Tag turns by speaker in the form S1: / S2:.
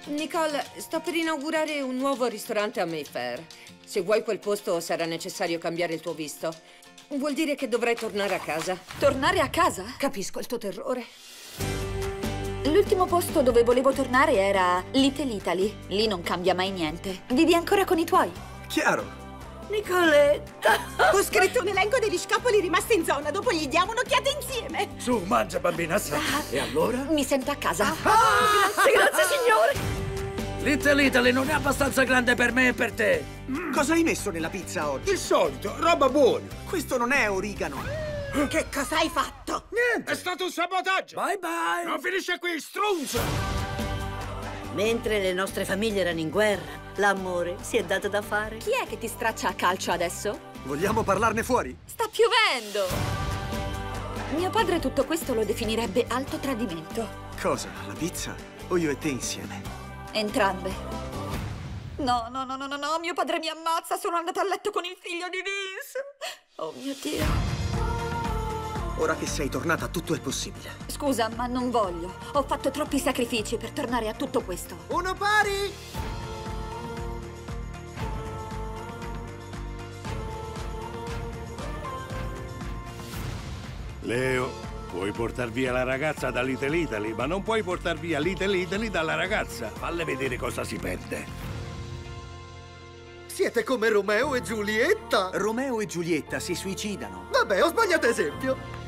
S1: Nicole, sto per inaugurare un nuovo ristorante a Mayfair. Se vuoi quel posto sarà necessario cambiare il tuo visto. Vuol dire che dovrai tornare a casa.
S2: Tornare a casa?
S1: Capisco il tuo terrore.
S2: L'ultimo posto dove volevo tornare era Little Italy. Lì non cambia mai niente. Vivi ancora con i tuoi?
S3: Chiaro.
S4: Nicoletta! Ho scritto un elenco degli scappoli rimasti in zona. Dopo gli diamo un'occhiata insieme.
S3: Su, mangia, bambina, sa. E allora?
S2: Mi sento a casa.
S4: Grazie, signore!
S3: Little Italy non è abbastanza grande per me e per te.
S5: Cosa hai messo nella pizza oggi?
S6: Il solito, roba buona.
S5: Questo non è origano.
S4: Che cosa hai fatto?
S6: Niente, è stato un sabotaggio.
S3: Bye bye.
S6: Non finisce qui, strunzo.
S7: Mentre le nostre famiglie erano in guerra, l'amore si è dato da fare.
S2: Chi è che ti straccia a calcio adesso?
S5: Vogliamo parlarne fuori?
S2: Sta piovendo! Mio padre tutto questo lo definirebbe alto tradimento.
S5: Cosa? La pizza? O io e te insieme?
S2: Entrambe. No, mio padre mi ammazza, sono andata a letto con il figlio di Vince. Oh mio Dio.
S5: Ora che sei tornata, tutto è possibile.
S2: Scusa, ma non voglio. Ho fatto troppi sacrifici per tornare a tutto questo.
S5: Uno pari!
S8: Leo, puoi portar via la ragazza da Little Italy, ma non puoi portar via Little Italy dalla ragazza. Falle vedere cosa si perde.
S9: Siete come Romeo e Giulietta.
S5: Romeo e Giulietta si suicidano.
S9: Vabbè, ho sbagliato esempio.